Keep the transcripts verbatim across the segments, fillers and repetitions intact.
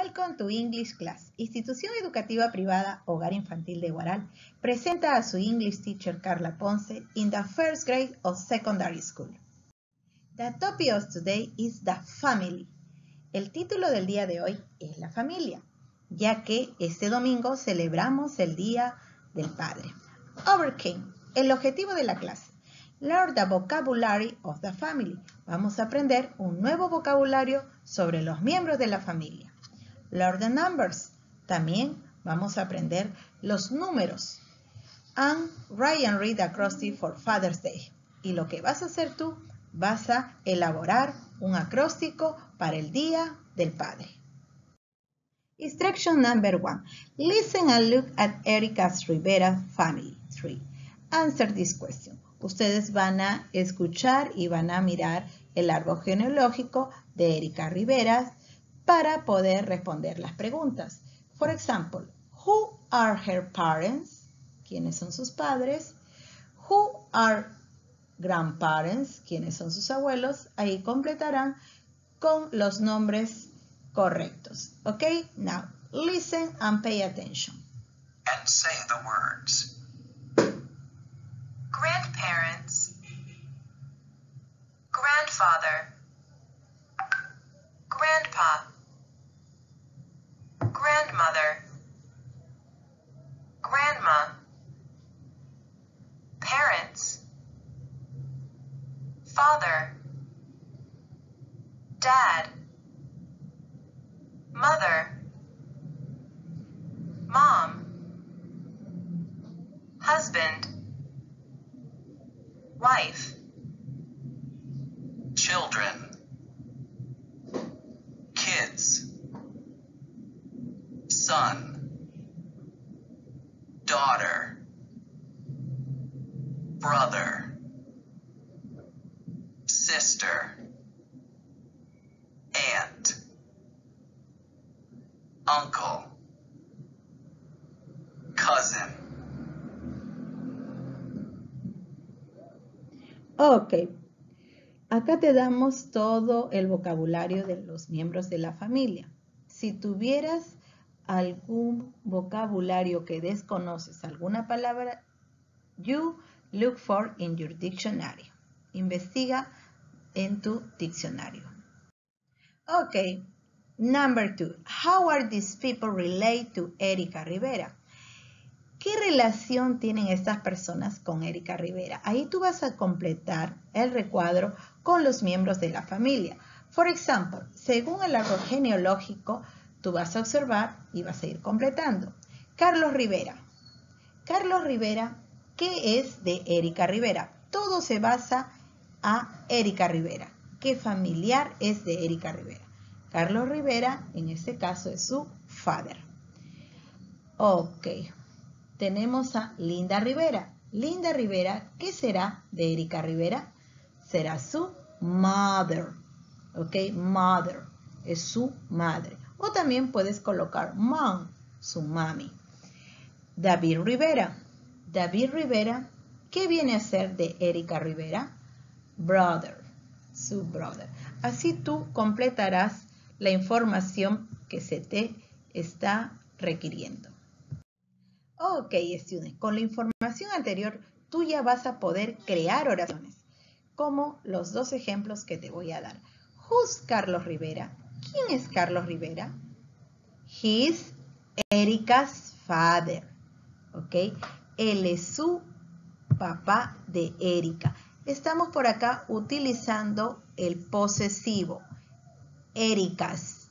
Welcome to English Class. Institución Educativa Privada Hogar Infantil de Guaral presenta a su English teacher Carla Ponce in the first grade of secondary school. The topic of today is the family. El título del día de hoy es la familia, ya que este domingo celebramos el Día del Padre. Overcame. El objetivo de la clase. Learn the vocabulary of the family. Vamos a aprender un nuevo vocabulario sobre los miembros de la familia. Learn the numbers. También vamos a aprender los números. And write and read acrostic for Father's Day. Y lo que vas a hacer tú, vas a elaborar un acróstico para el Día del Padre. Instruction number one. Listen and look at Erica's Rivera family tree. Answer this question. Ustedes van a escuchar y van a mirar el árbol genealógico de Erika Rivera para poder responder las preguntas. For example, who are her parents? ¿Quiénes son sus padres? Who are grandparents? ¿Quiénes son sus abuelos? Ahí completarán con los nombres correctos. ¿Ok? Now, listen and pay attention. And say the words. Grandparents, grandfather, grandpa, grandmother, grandma, parents, father, dad, mother, mom, husband, wife, Children. Kids. Son. Daughter. Brother. Sister. Aunt. Uncle. Cousin. Ok, acá te damos todo el vocabulario de los miembros de la familia. Si tuvieras algún vocabulario que desconoces, alguna palabra, you look for in your dictionary. Investiga en tu diccionario. Ok, number two. How are these people related to Erika Rivera? ¿Qué relación tienen estas personas con Erika Rivera? Ahí tú vas a completar el recuadro con los miembros de la familia. For example, según el árbol genealógico, tú vas a observar y vas a ir completando. Carlos Rivera. Carlos Rivera, ¿qué es de Erika Rivera? Todo se basa a Erika Rivera. ¿Qué familiar es de Erika Rivera? Carlos Rivera, en este caso, es su father. Ok. Tenemos a Linda Rivera. Linda Rivera, ¿qué será de Erika Rivera? Será su mother. ¿Ok? Mother. Es su madre. O también puedes colocar mom, su mami. David Rivera. David Rivera, ¿qué viene a ser de Erika Rivera? Brother. Su brother. Así tú completarás la información que se te está requiriendo. Ok, students, con la información anterior, tú ya vas a poder crear oraciones, como los dos ejemplos que te voy a dar. Who's Carlos Rivera? ¿Quién es Carlos Rivera? He's Erika's father. Ok, él es su papá de Erika. Estamos por acá utilizando el posesivo. Erika's.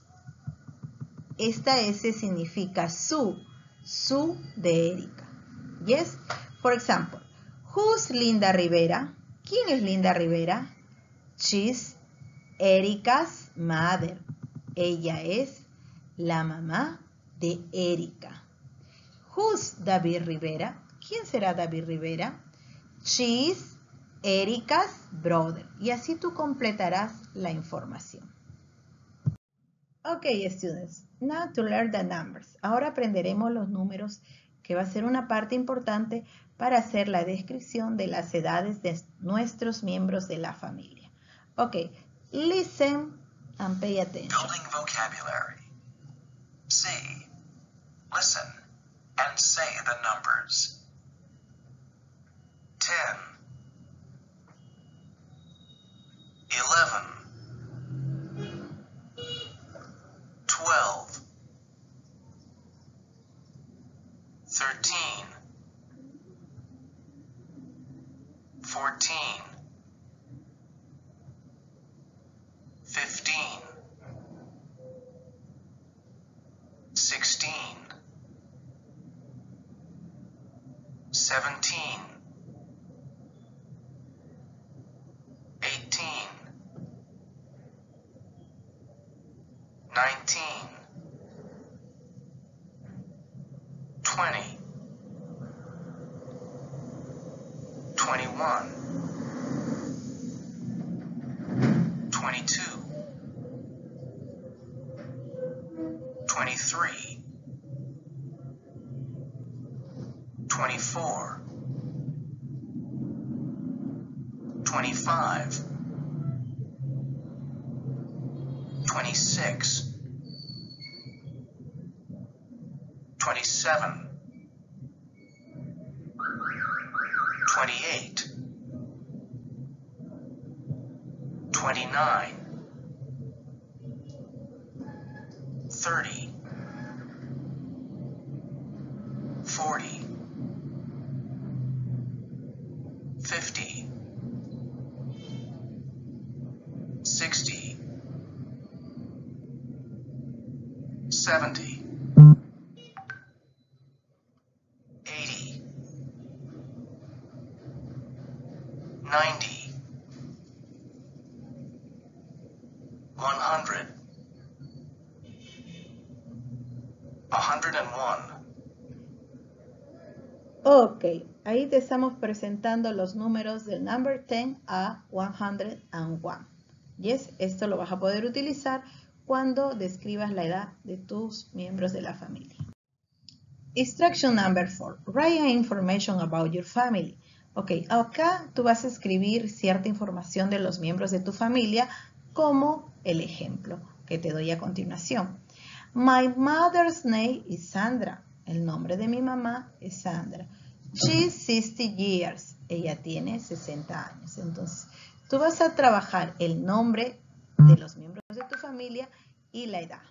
Esta S significa su. Su de Erika. Yes. For example, who's Linda Rivera? ¿Quién es Linda Rivera? She's Erika's mother. Ella es la mamá de Erika. Who's David Rivera? ¿Quién será David Rivera? She's Erika's brother. Y así tú completarás la información. Ok, students, now to learn the numbers. Ahora aprenderemos los números, que va a ser una parte importante para hacer la descripción de las edades de nuestros miembros de la familia. Ok, listen and pay attention. Building vocabulary. twelve, thirteen, fourteen, fifteen, sixteen, seventeen, eighteen, nineteen, twenty, twenty-one, twenty-two, twenty-three, twenty-four, twenty-five, twenty-six, twenty-seven, twenty-eight, twenty-nine, thirty, forty, fifty, sixty, seventy, eighty, ninety, one hundred, one hundred one. Ok, ahí te estamos presentando los números del number ten a one hundred one. Yes, esto lo vas a poder utilizar cuando describas la edad de tus miembros de la familia. Instruction number four. Write information about your family. Ok, acá tú vas a escribir cierta información de los miembros de tu familia como el ejemplo que te doy a continuación. My mother's name is Sandra. El nombre de mi mamá es Sandra. She's sixty years. Ella tiene sesenta años. Entonces, tú vas a trabajar el nombre de los miembros de tu familia y la edad.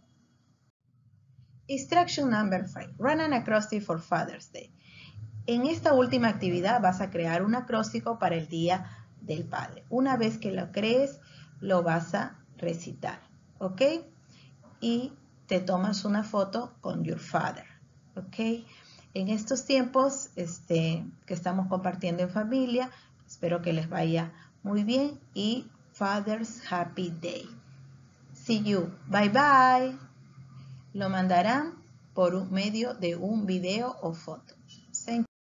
Instruction number five. Run an acrostic for Father's Day. En esta última actividad vas a crear un acróstico para el Día del Padre. Una vez que lo crees, lo vas a recitar. ¿Ok? Y te tomas una foto con your father. ¿Ok? En estos tiempos este, que estamos compartiendo en familia, espero que les vaya muy bien y Father's Happy Day. See you. Bye bye. Lo mandarán por un medio de un video o foto. Thank you.